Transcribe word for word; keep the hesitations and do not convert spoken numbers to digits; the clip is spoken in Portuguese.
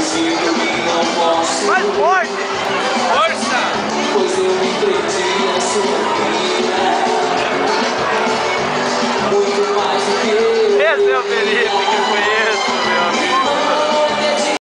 Mais forte! Força! Pois eu me perdi na sua vida. Muito mais do que eu. Esse é o perigo!